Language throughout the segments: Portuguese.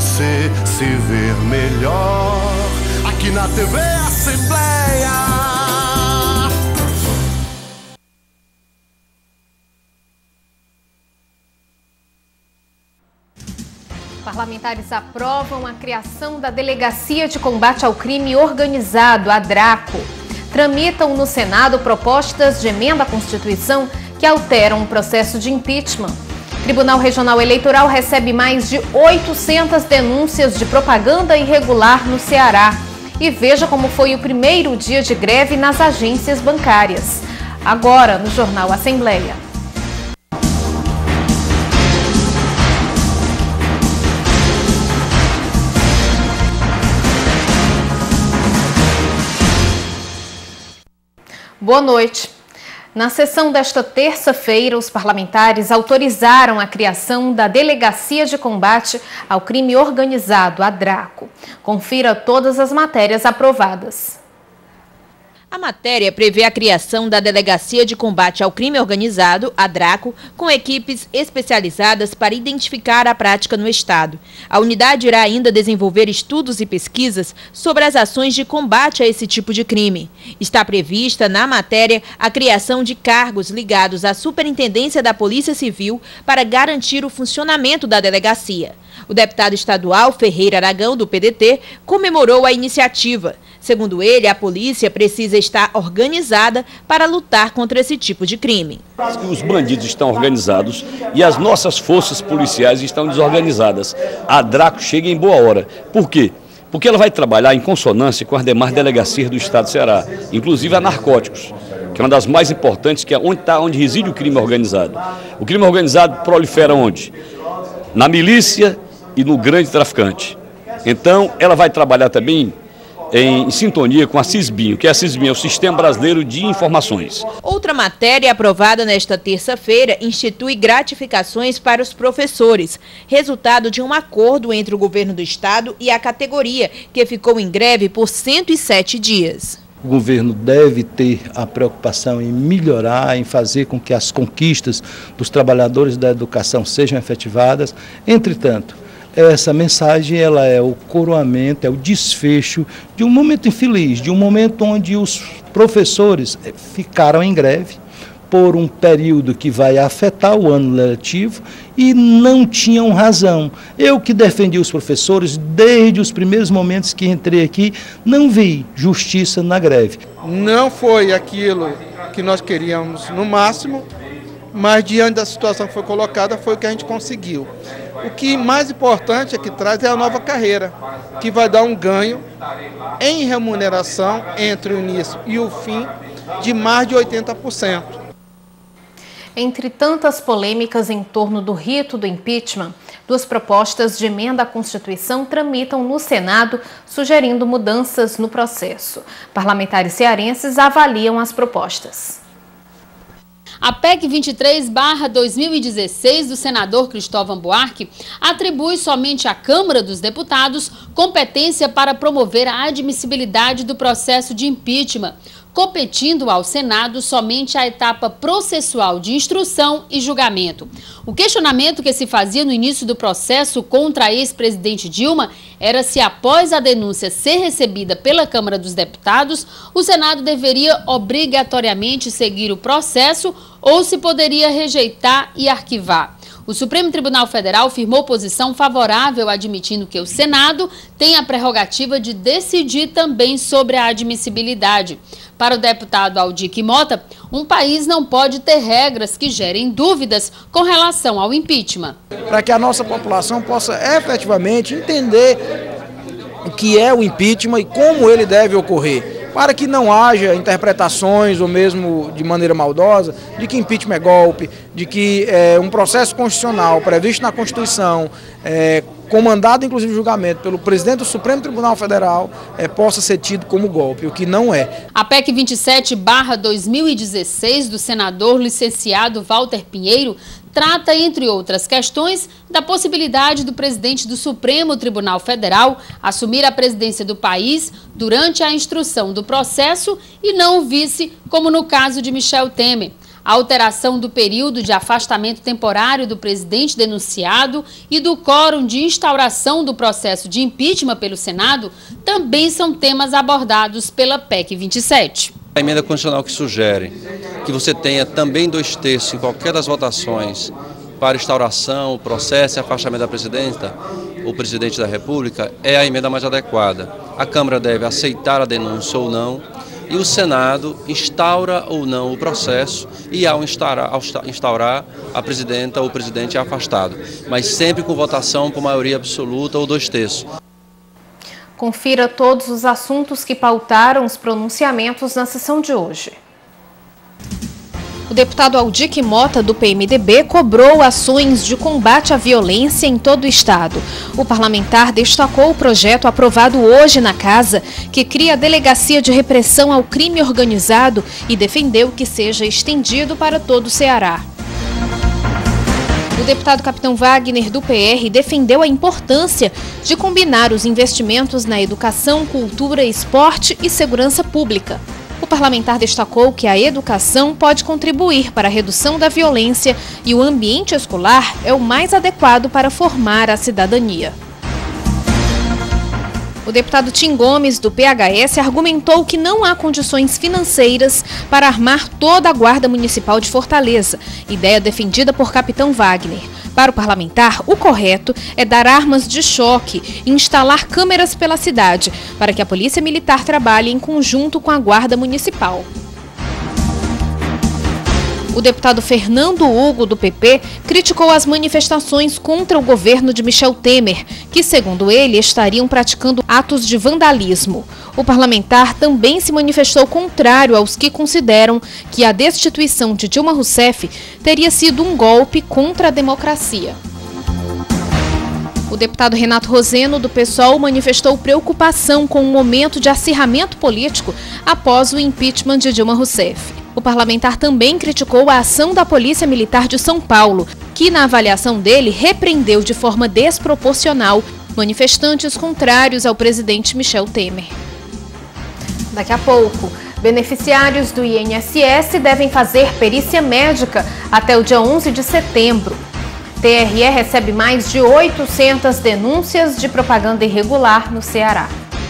você se ver melhor aqui na TV Assembleia. Parlamentares aprovam a criação da Delegacia de Combate ao Crime Organizado, a DRACO. Tramitam no Senado propostas de emenda à Constituição que alteram o processo de impeachment. Tribunal Regional Eleitoral recebe mais de 800 denúncias de propaganda irregular no Ceará. E veja como foi o primeiro dia de greve nas agências bancárias. Agora, no Jornal Assembleia. Boa noite. Na sessão desta terça-feira, os parlamentares autorizaram a criação da Delegacia de Combate ao Crime Organizado, a DRACO. Confira todas as matérias aprovadas. A matéria prevê a criação da Delegacia de Combate ao Crime Organizado, a DRACO, com equipes especializadas para identificar a prática no Estado. A unidade irá ainda desenvolver estudos e pesquisas sobre as ações de combate a esse tipo de crime. Está prevista na matéria a criação de cargos ligados à Superintendência da Polícia Civil para garantir o funcionamento da delegacia. O deputado estadual Ferreira Aragão, do PDT, comemorou a iniciativa. Segundo ele, a polícia precisa estar organizada para lutar contra esse tipo de crime. Os bandidos estão organizados e as nossas forças policiais estão desorganizadas. A DRACO chega em boa hora. Por quê? Porque ela vai trabalhar em consonância com as demais delegacias do Estado do Ceará, inclusive a narcóticos, que é uma das mais importantes, que é onde reside o crime organizado. O crime organizado prolifera onde? Na milícia e no grande traficante. Então, ela vai trabalhar também em sintonia com a CISBinho, que é o Sistema Brasileiro de Informações. Outra matéria aprovada nesta terça-feira institui gratificações para os professores, resultado de um acordo entre o governo do estado e a categoria, que ficou em greve por 107 dias. O governo deve ter a preocupação em melhorar, em fazer com que as conquistas dos trabalhadores da educação sejam efetivadas. Entretanto, essa mensagem ela é o coroamento, é o desfecho de um momento infeliz, de um momento onde os professores ficaram em greve por um período que vai afetar o ano letivo e não tinham razão. Eu que defendi os professores desde os primeiros momentos que entrei aqui, não vi justiça na greve. Não foi aquilo que nós queríamos no máximo, mas diante da situação que foi colocada foi o que a gente conseguiu. O que mais importante é que traz é a nova carreira, que vai dar um ganho em remuneração entre o início e o fim de mais de 80%. Entre tantas polêmicas em torno do rito do impeachment, 2 propostas de emenda à Constituição tramitam no Senado, sugerindo mudanças no processo. Parlamentares cearenses avaliam as propostas. A PEC 23/2016 do senador Cristóvão Buarque atribui somente à Câmara dos Deputados competência para promover a admissibilidade do processo de impeachment, competindo ao Senado somente a etapa processual de instrução e julgamento. O questionamento que se fazia no início do processo contra a ex-presidente Dilma era se, após a denúncia ser recebida pela Câmara dos Deputados, o Senado deveria obrigatoriamente seguir o processo ou se poderia rejeitar e arquivar. O Supremo Tribunal Federal firmou posição favorável, admitindo que o Senado tem a prerrogativa de decidir também sobre a admissibilidade. Para o deputado Aldir Mota, um país não pode ter regras que gerem dúvidas com relação ao impeachment. Para que a nossa população possa efetivamente entender o que é o impeachment e como ele deve ocorrer, para que não haja interpretações ou mesmo de maneira maldosa de que impeachment é golpe, de que um processo constitucional previsto na Constituição, comandado inclusive julgamento pelo presidente do Supremo Tribunal Federal, possa ser tido como golpe, o que não é. A PEC 27/2016 do senador licenciado Walter Pinheiro trata, entre outras questões, da possibilidade do presidente do Supremo Tribunal Federal assumir a presidência do país durante a instrução do processo e não o vice, como no caso de Michel Temer. A alteração do período de afastamento temporário do presidente denunciado e do quórum de instauração do processo de impeachment pelo Senado também são temas abordados pela PEC 27. A emenda constitucional que sugere que você tenha também 2/3 em qualquer das votações para instauração, o processo e afastamento da presidenta ou presidente da República é a emenda mais adequada. A Câmara deve aceitar a denúncia ou não e o Senado instaura ou não o processo e ao instaurar a presidenta ou o presidente é afastado, mas sempre com votação por maioria absoluta ou 2/3. Confira todos os assuntos que pautaram os pronunciamentos na sessão de hoje. O deputado Aldir Mota, do PMDB, cobrou ações de combate à violência em todo o estado. O parlamentar destacou o projeto aprovado hoje na Casa, que cria a Delegacia de Repressão ao Crime Organizado e defendeu que seja estendido para todo o Ceará. O deputado Capitão Wagner, do PR, defendeu a importância de combinar os investimentos na educação, cultura, esporte e segurança pública. O parlamentar destacou que a educação pode contribuir para a redução da violência e o ambiente escolar é o mais adequado para formar a cidadania. O deputado Tim Gomes, do PHS, argumentou que não há condições financeiras para armar toda a Guarda Municipal de Fortaleza, ideia defendida por Capitão Wagner. Para o parlamentar, o correto é dar armas de choque e instalar câmeras pela cidade, para que a Polícia Militar trabalhe em conjunto com a Guarda Municipal. O deputado Fernando Hugo, do PP, criticou as manifestações contra o governo de Michel Temer, que, segundo ele, estariam praticando atos de vandalismo. O parlamentar também se manifestou contrário aos que consideram que a destituição de Dilma Rousseff teria sido um golpe contra a democracia. O deputado Renato Roseno, do PSOL, manifestou preocupação com o momento de acirramento político após o impeachment de Dilma Rousseff. O parlamentar também criticou a ação da Polícia Militar de São Paulo, que, na avaliação dele, repreendeu de forma desproporcional manifestantes contrários ao presidente Michel Temer. Daqui a pouco, beneficiários do INSS devem fazer perícia médica até o dia 11 de setembro. TRE recebe mais de 800 denúncias de propaganda irregular no Ceará.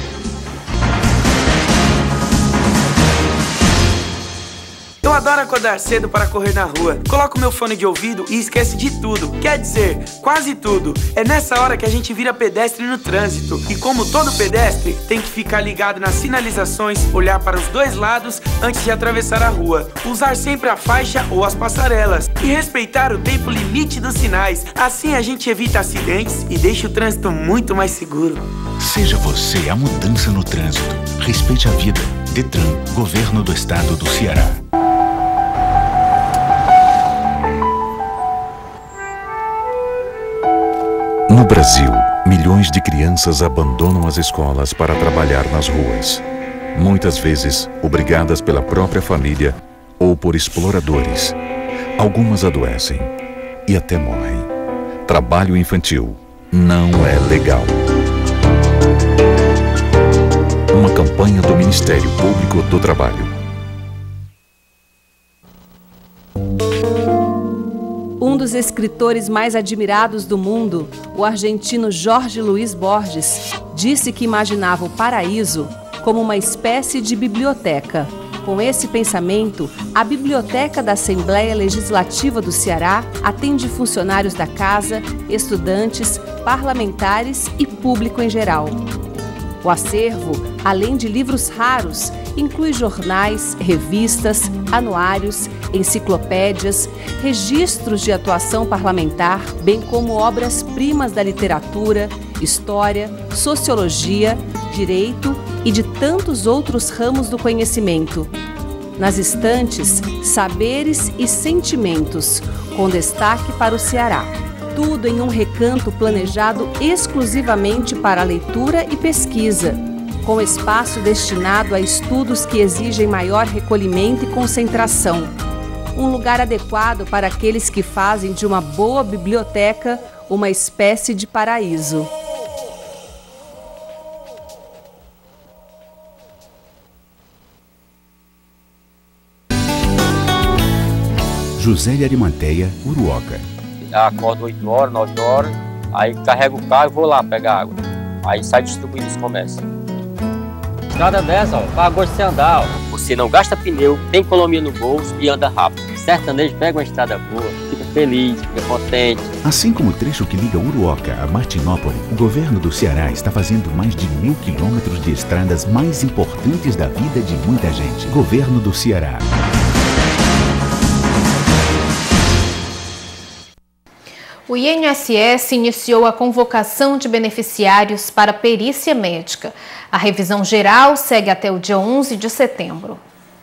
Eu adoro acordar cedo para correr na rua. Coloco meu fone de ouvido e esqueço de tudo. Quer dizer, quase tudo. É nessa hora que a gente vira pedestre no trânsito. E como todo pedestre, tem que ficar ligado nas sinalizações, olhar para os dois lados antes de atravessar a rua. Usar sempre a faixa ou as passarelas. E respeitar o tempo limite dos sinais. Assim a gente evita acidentes e deixa o trânsito muito mais seguro. Seja você a mudança no trânsito. Respeite a vida. Detran, Governo do Estado do Ceará. No Brasil, milhões de crianças abandonam as escolas para trabalhar nas ruas. Muitas vezes, obrigadas pela própria família ou por exploradores. Algumas adoecem e até morrem. Trabalho infantil não é legal. Uma campanha do Ministério Público do Trabalho. Um dos escritores mais admirados do mundo, o argentino Jorge Luis Borges, disse que imaginava o paraíso como uma espécie de biblioteca. Com esse pensamento, a Biblioteca da Assembleia Legislativa do Ceará atende funcionários da Casa, estudantes, parlamentares e público em geral. O acervo, além de livros raros, inclui jornais, revistas, anuários, enciclopédias, registros de atuação parlamentar, bem como obras-primas da literatura, história, sociologia, direito e de tantos outros ramos do conhecimento. Nas estantes, saberes e sentimentos, com destaque para o Ceará. Tudo em um recanto planejado exclusivamente para leitura e pesquisa, com espaço destinado a estudos que exigem maior recolhimento e concentração. Um lugar adequado para aqueles que fazem de uma boa biblioteca uma espécie de paraíso. José de Arimanteia, Uruoca. Acordo 8 horas, 9 horas, aí carrego o carro e vou lá pegar água. Aí sai distribuindo esse comércio. Estrada dessa, ó, faz gosto de você andar, ó. Você não gasta pneu, tem economia no bolso e anda rápido. Sertanejo pega uma estrada boa, fica feliz, fica contente. Assim como o trecho que liga Uruoca a Martinópole, o governo do Ceará está fazendo mais de 1000 quilômetros de estradas mais importantes da vida de muita gente. Governo do Ceará. O INSS iniciou a convocação de beneficiários para perícia médica. A revisão geral segue até o dia 11 de setembro.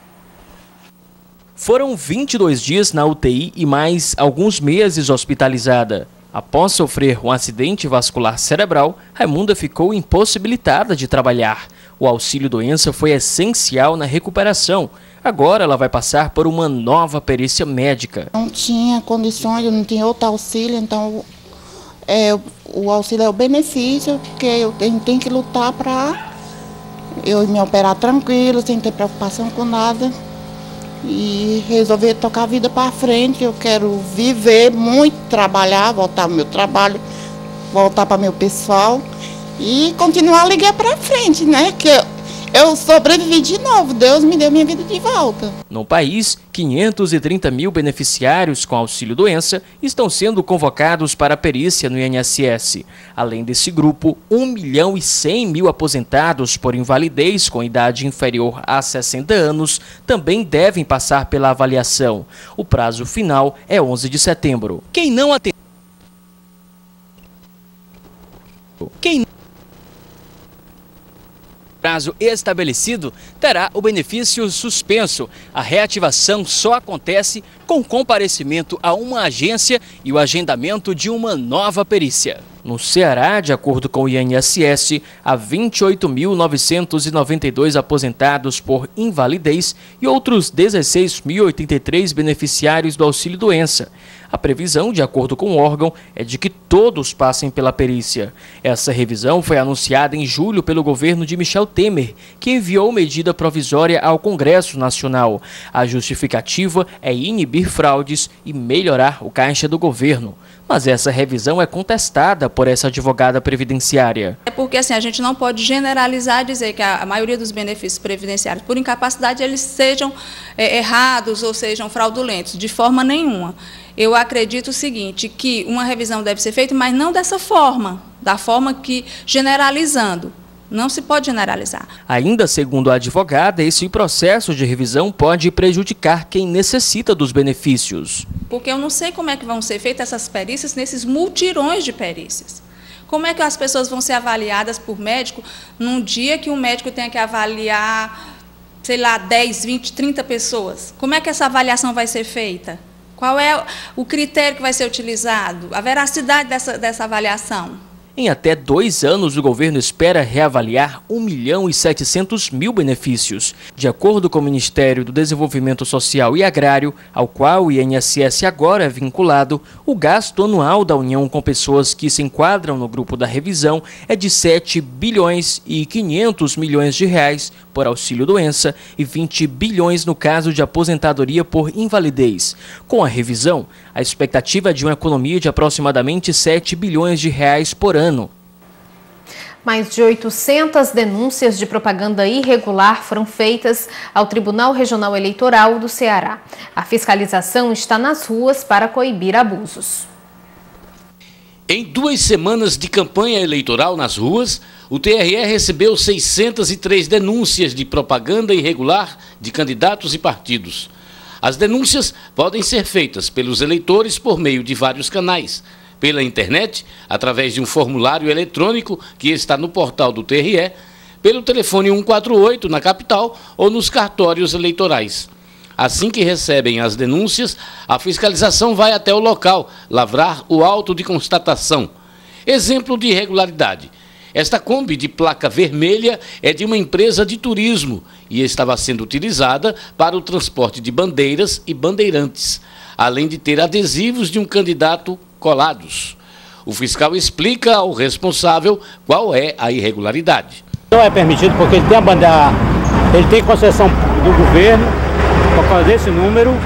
Foram 22 dias na UTI e mais alguns meses hospitalizada. Após sofrer um acidente vascular cerebral, Raimunda ficou impossibilitada de trabalhar. O auxílio-doença foi essencial na recuperação. Agora ela vai passar por uma nova perícia médica. Não tinha condições, eu não tinha outro auxílio, então o auxílio é o benefício, porque eu tenho que lutar para eu me operar tranquilo, sem ter preocupação com nada e resolver tocar a vida para frente. Eu quero viver muito, trabalhar, voltar ao meu trabalho, voltar para meu pessoal e continuar a ligar para frente, né? Que eu sobrevivi de novo, Deus me deu minha vida de volta. No país, 530 mil beneficiários com auxílio-doença estão sendo convocados para a perícia no INSS. Além desse grupo, 1.100.000 aposentados por invalidez com idade inferior a 60 anos também devem passar pela avaliação. O prazo final é 11 de setembro. Quem não atendeu... prazo estabelecido terá o benefício suspenso. A reativação só acontece com comparecimento a uma agência e o agendamento de uma nova perícia. No Ceará, de acordo com o INSS, há 28.992 aposentados por invalidez e outros 16.083 beneficiários do auxílio-doença. A previsão, de acordo com o órgão, é de que todos passem pela perícia. Essa revisão foi anunciada em julho pelo governo de Michel Temer, que enviou medida provisória ao Congresso Nacional. A justificativa é inibir fraudes e melhorar o caixa do governo. Mas essa revisão é contestada por essa advogada previdenciária. É porque assim, a gente não pode generalizar e dizer que a maioria dos benefícios previdenciários por incapacidade eles sejam errados ou sejam fraudulentos, de forma nenhuma. Eu acredito o seguinte, que uma revisão deve ser feita, mas não dessa forma, da forma que generalizando. Não se pode generalizar. Ainda segundo a advogada, esse processo de revisão pode prejudicar quem necessita dos benefícios. Porque eu não sei como é que vão ser feitas essas perícias nesses multirões de perícias. Como é que as pessoas vão ser avaliadas por médico num dia que um médico tenha que avaliar, sei lá, 10, 20, 30 pessoas? Como é que essa avaliação vai ser feita? Qual é o critério que vai ser utilizado? A veracidade dessa avaliação? Em até 2 anos, o governo espera reavaliar 1.700.000 benefícios. De acordo com o Ministério do Desenvolvimento Social e Agrário, ao qual o INSS agora é vinculado, o gasto anual da União com pessoas que se enquadram no grupo da revisão é de 7 bilhões e 500 milhões de reais por auxílio-doença e 20 bilhões no caso de aposentadoria por invalidez. Com a revisão, a expectativa é de uma economia de aproximadamente 7 bilhões de reais por ano. Mais de 800 denúncias de propaganda irregular foram feitas ao Tribunal Regional Eleitoral do Ceará. A fiscalização está nas ruas para coibir abusos. Em 2 semanas de campanha eleitoral nas ruas, o TRE recebeu 603 denúncias de propaganda irregular de candidatos e partidos. As denúncias podem ser feitas pelos eleitores por meio de vários canais. Pela internet, através de um formulário eletrônico que está no portal do TRE, pelo telefone 148 na capital ou nos cartórios eleitorais. Assim que recebem as denúncias, a fiscalização vai até o local, lavrar o auto de constatação. Exemplo de irregularidade. Esta Kombi de placa vermelha é de uma empresa de turismo e estava sendo utilizada para o transporte de bandeiras e bandeirantes, além de ter adesivos de um candidato colados. O fiscal explica ao responsável qual é a irregularidade. Não é permitido porque ele tem a bandeira, ele tem concessão do governo por causa desse número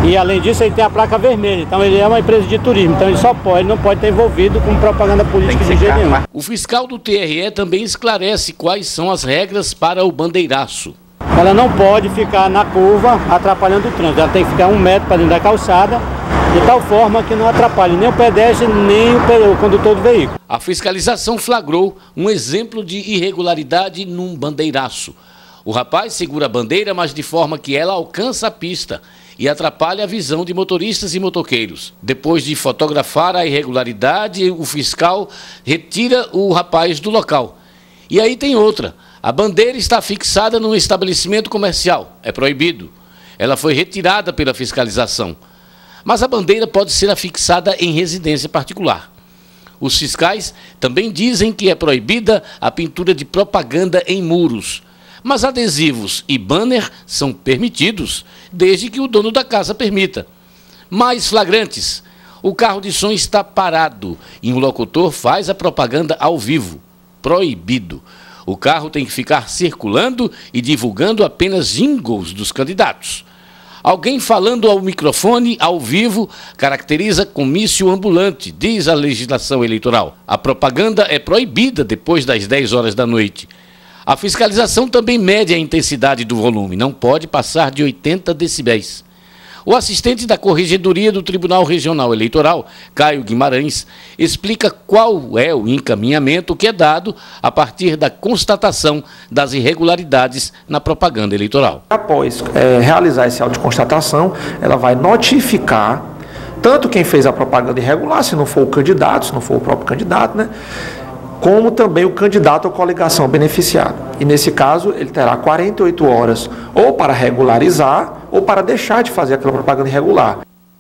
E além disso ele tem a placa vermelha, então ele é uma empresa de turismo, então ele não pode estar envolvido com propaganda política de jeito nenhum. O fiscal do TRE também esclarece quais são as regras para o bandeiraço. Ela não pode ficar na curva atrapalhando o trânsito, ela tem que ficar 1 metro para dentro da calçada, de tal forma que não atrapalhe nem o pedestre, nem o condutor do veículo. A fiscalização flagrou um exemplo de irregularidade num bandeiraço. O rapaz segura a bandeira, mas de forma que ela alcança a pista e atrapalha a visão de motoristas e motoqueiros. Depois de fotografar a irregularidade, o fiscal retira o rapaz do local. E aí tem outra. A bandeira está fixada num estabelecimento comercial. É proibido. Ela foi retirada pela fiscalização. Mas a bandeira pode ser afixada em residência particular. Os fiscais também dizem que é proibida a pintura de propaganda em muros. Mas adesivos e banner são permitidos, desde que o dono da casa permita. Mais flagrantes, o carro de som está parado e um locutor faz a propaganda ao vivo. Proibido. O carro tem que ficar circulando e divulgando apenas jingles dos candidatos. Alguém falando ao microfone, ao vivo, caracteriza comício ambulante, diz a legislação eleitoral. A propaganda é proibida depois das 10 horas da noite. A fiscalização também mede a intensidade do volume, não pode passar de 80 decibéis. O assistente da Corregedoria do Tribunal Regional Eleitoral, Caio Guimarães, explica qual é o encaminhamento que é dado a partir da constatação das irregularidades na propaganda eleitoral. Após realizar esse auto de constatação, ela vai notificar tanto quem fez a propaganda irregular, se não for o candidato, se não for o próprio candidato, né? Como também o candidato ou coligação beneficiado. E nesse caso, ele terá 48 horas ou para regularizar ou para deixar de fazer aquela propaganda irregular.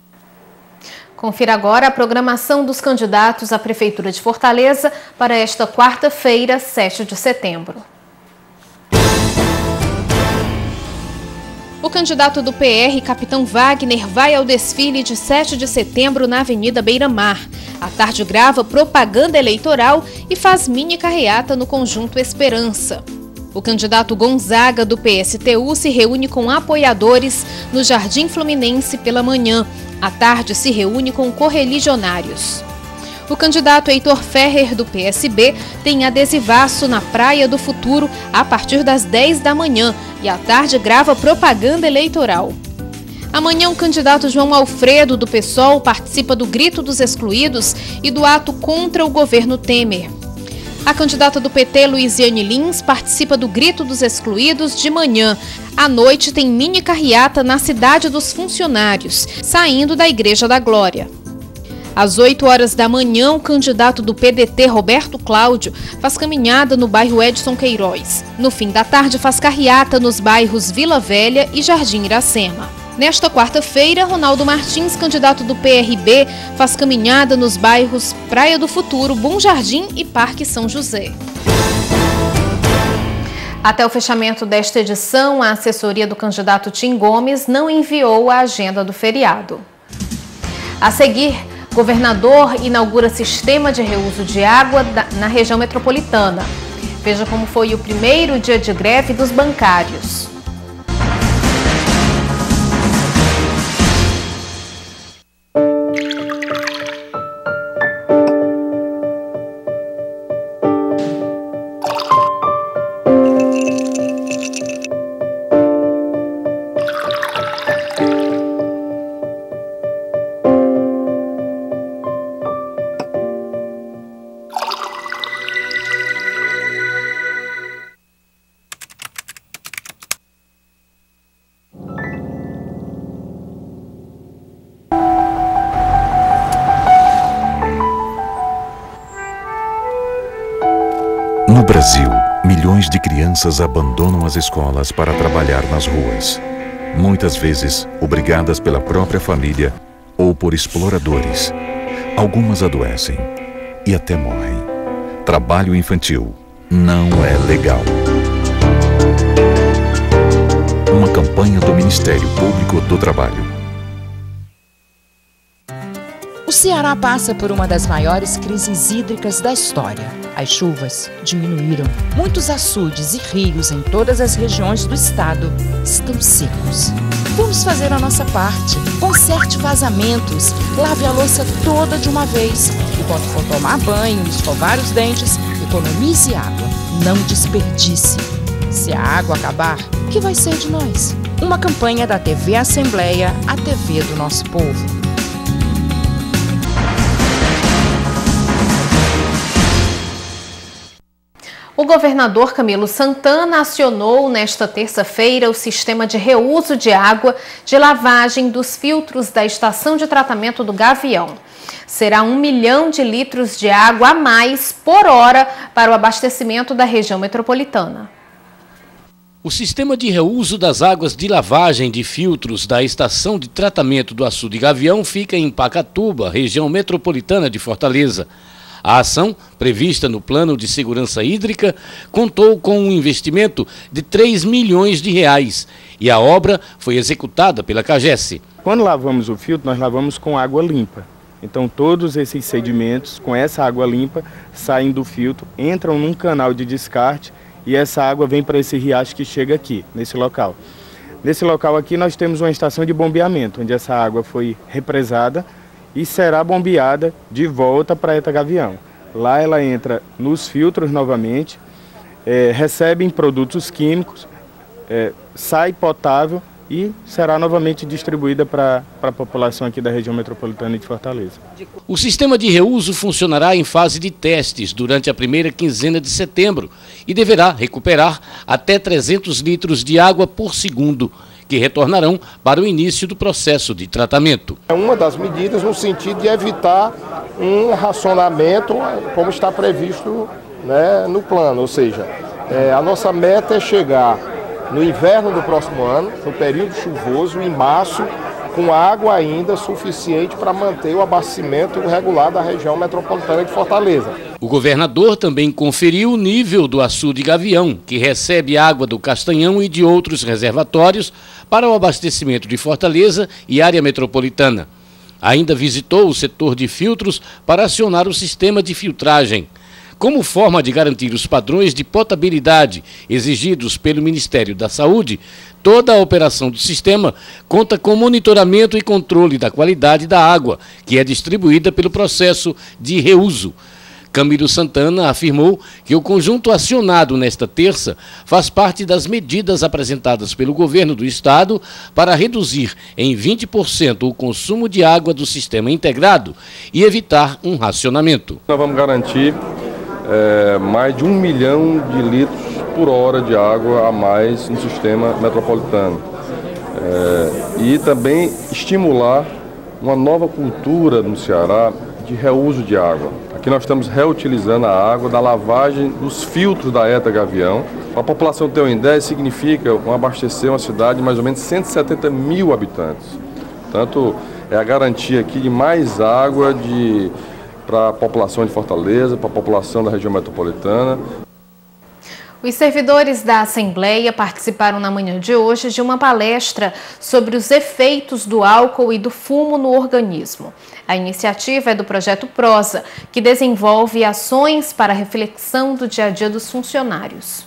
Confira agora a programação dos candidatos à Prefeitura de Fortaleza para esta quarta-feira, 7 de setembro. O candidato do PR, Capitão Wagner, vai ao desfile de 7 de setembro na Avenida Beira-Mar. À tarde grava propaganda eleitoral e faz mini carreata no Conjunto Esperança. O candidato Gonzaga, do PSTU, se reúne com apoiadores no Jardim Fluminense pela manhã. À tarde se reúne com correligionários. O candidato Heitor Ferrer, do PSB, tem adesivaço na Praia do Futuro a partir das 10 da manhã e à tarde grava propaganda eleitoral. Amanhã, o candidato João Alfredo, do PSOL, participa do Grito dos Excluídos e do ato contra o governo Temer. A candidata do PT, Luiziane Lins, participa do Grito dos Excluídos de manhã. À noite, tem mini carreata na Cidade dos Funcionários, saindo da Igreja da Glória. Às 8 horas da manhã, o candidato do PDT, Roberto Cláudio, faz caminhada no bairro Edson Queiroz. No fim da tarde, faz carreata nos bairros Vila Velha e Jardim Iracema. Nesta quarta-feira, Ronaldo Martins, candidato do PRB, faz caminhada nos bairros Praia do Futuro, Bom Jardim e Parque São José. Até o fechamento desta edição, a assessoria do candidato Tim Gomes não enviou a agenda do feriado. A seguir, governador inaugura sistema de reuso de água na região metropolitana. Veja como foi o primeiro dia de greve dos bancários. No Brasil, milhões de crianças abandonam as escolas para trabalhar nas ruas. Muitas vezes, obrigadas pela própria família ou por exploradores. Algumas adoecem e até morrem. Trabalho infantil não é legal. Uma campanha do Ministério Público do Trabalho. O Ceará passa por uma das maiores crises hídricas da história. As chuvas diminuíram. Muitos açudes e rios em todas as regiões do estado estão secos. Vamos fazer a nossa parte. Conserte vazamentos, lave a louça toda de uma vez. E quando for tomar banho e escovar os dentes, economize água. Não desperdice. Se a água acabar, o que vai ser de nós? Uma campanha da TV Assembleia, a TV do nosso povo. O governador Camilo Santana acionou nesta terça-feira o sistema de reuso de água de lavagem dos filtros da estação de tratamento do Gavião. Será 1 milhão de litros de água a mais por hora para o abastecimento da região metropolitana. O sistema de reuso das águas de lavagem de filtros da estação de tratamento do Açude Gavião fica em Pacatuba, região metropolitana de Fortaleza. A ação, prevista no Plano de Segurança Hídrica, contou com um investimento de R$ 3 milhões e a obra foi executada pela CAGES. Quando lavamos o filtro, nós lavamos com água limpa. Então todos esses sedimentos com essa água limpa saem do filtro, entram num canal de descarte e essa água vem para esse riacho que chega aqui, nesse local. Nesse local aqui nós temos uma estação de bombeamento, onde essa água foi represada e será bombeada de volta para a ETA Gavião. Lá ela entra nos filtros novamente, recebem produtos químicos, sai potável e será novamente distribuída para a população aqui da região metropolitana de Fortaleza. O sistema de reuso funcionará em fase de testes durante a primeira quinzena de setembro e deverá recuperar até 300 litros de água por segundo, que retornarão para o início do processo de tratamento. É uma das medidas no sentido de evitar um racionamento como está previsto, né, no plano, ou seja, a nossa meta é chegar no inverno do próximo ano, no período chuvoso, em março, com água ainda suficiente para manter o abastecimento regular da região metropolitana de Fortaleza. O governador também conferiu o nível do Açude Gavião, que recebe água do Castanhão e de outros reservatórios para o abastecimento de Fortaleza e área metropolitana. Ainda visitou o setor de filtros para acionar o sistema de filtragem. Como forma de garantir os padrões de potabilidade exigidos pelo Ministério da Saúde, toda a operação do sistema conta com monitoramento e controle da qualidade da água, que é distribuída pelo processo de reuso. Camilo Santana afirmou que o conjunto acionado nesta terça faz parte das medidas apresentadas pelo governo do estado para reduzir em 20% o consumo de água do sistema integrado e evitar um racionamento. Nós vamos garantir mais de 1 milhão de litros por hora de água a mais no sistema metropolitano. E também estimular uma nova cultura no Ceará de reuso de água. Aqui nós estamos reutilizando a água da lavagem dos filtros da ETA Gavião. Para a população ter uma ideia, significa abastecer uma cidade de mais ou menos 170 mil habitantes. Portanto, é a garantia aqui de mais água para a população de Fortaleza, para a população da região metropolitana. Os servidores da Assembleia participaram na manhã de hoje de uma palestra sobre os efeitos do álcool e do fumo no organismo. A iniciativa é do Projeto Prosa, que desenvolve ações para a reflexão do dia a dia dos funcionários.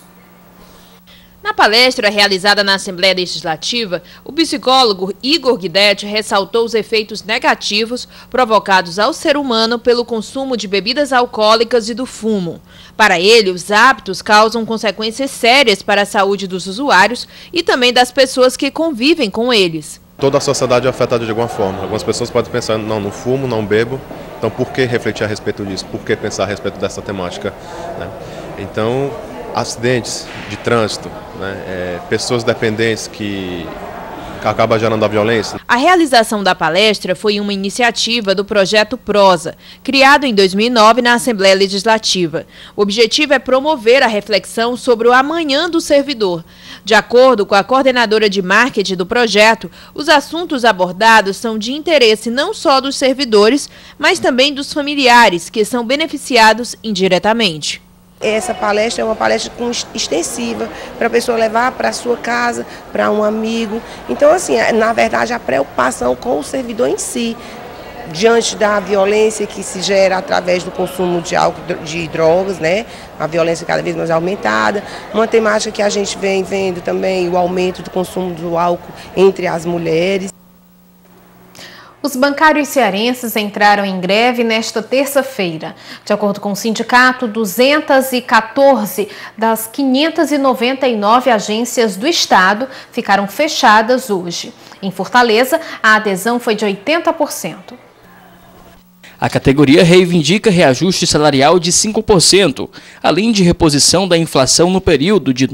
Na palestra realizada na Assembleia Legislativa, o psicólogo Igor Guidetti ressaltou os efeitos negativos provocados ao ser humano pelo consumo de bebidas alcoólicas e do fumo. Para ele, os hábitos causam consequências sérias para a saúde dos usuários e também das pessoas que convivem com eles. Toda a sociedade é afetada de alguma forma. Algumas pessoas podem pensar, não fumo, não bebo, então por que refletir a respeito disso? Por que pensar a respeito dessa temática? Né? Então, acidentes de trânsito, né? Pessoas dependentes que acaba gerando a violência. A realização da palestra foi uma iniciativa do Projeto Prosa, criado em 2009 na Assembleia Legislativa. O objetivo é promover a reflexão sobre o amanhã do servidor. De acordo com a coordenadora de marketing do projeto, os assuntos abordados são de interesse não só dos servidores, mas também dos familiares, que são beneficiados indiretamente. Essa palestra é uma palestra extensiva para a pessoa levar para a sua casa, para um amigo. Então, assim, na verdade, a preocupação com o servidor em si, diante da violência que se gera através do consumo de álcool, de drogas, né? A violência cada vez mais aumentada. Uma temática que a gente vem vendo também, o aumento do consumo do álcool entre as mulheres. Os bancários cearenses entraram em greve nesta terça-feira. De acordo com o sindicato, 214 das 599 agências do Estado ficaram fechadas hoje. Em Fortaleza, a adesão foi de 80%. A categoria reivindica reajuste salarial de 5%, além de reposição da inflação no período de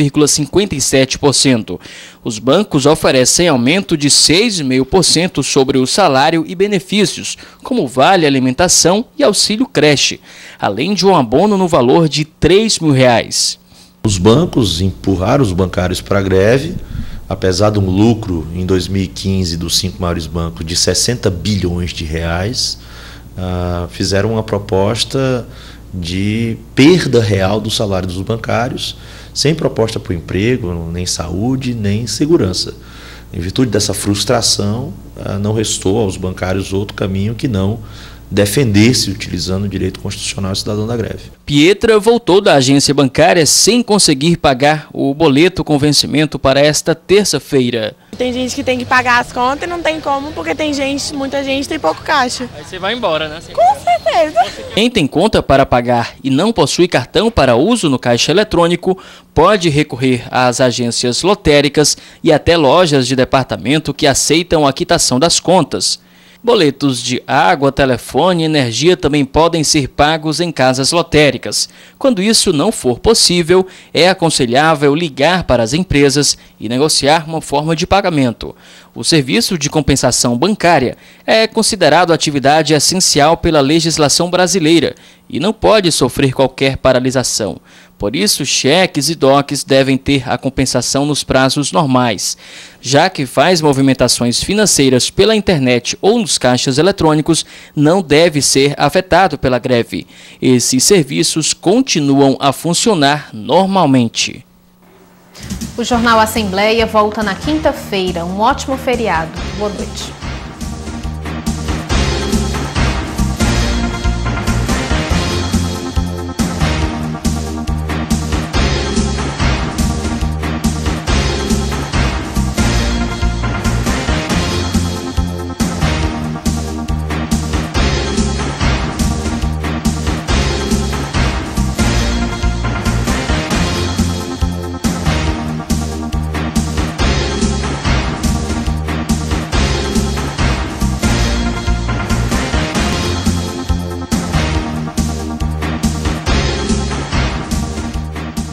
9,57%. Os bancos oferecem aumento de 6,5% sobre o salário e benefícios, como vale alimentação e auxílio creche, além de um abono no valor de R$ 3.000. Os bancos empurraram os bancários para a greve, apesar de um lucro em 2015 dos 5 maiores bancos de 60 bilhões de reais, fizeram uma proposta de perda real do salário dos bancários, sem proposta para o emprego, nem saúde, nem segurança. Em virtude dessa frustração, não restou aos bancários outro caminho que não defender-se utilizando o direito constitucional cidadão da greve. Pietra voltou da agência bancária sem conseguir pagar o boleto com vencimento para esta terça-feira. Tem gente que tem que pagar as contas e não tem como, porque tem gente, muita gente tem pouco caixa. Aí você vai embora, né? Com certeza. Quem tem conta para pagar e não possui cartão para uso no caixa eletrônico, pode recorrer às agências lotéricas e até lojas de departamento que aceitam a quitação das contas. Boletos de água, telefone e energia também podem ser pagos em casas lotéricas. Quando isso não for possível, é aconselhável ligar para as empresas e negociar uma forma de pagamento. O serviço de compensação bancária é considerado atividade essencial pela legislação brasileira e não pode sofrer qualquer paralisação. Por isso, cheques e DOCs devem ter a compensação nos prazos normais. Já que faz movimentações financeiras pela internet ou nos caixas eletrônicos, não deve ser afetado pela greve. Esses serviços continuam a funcionar normalmente. O Jornal Assembleia volta na quinta-feira. Um ótimo feriado. Boa noite.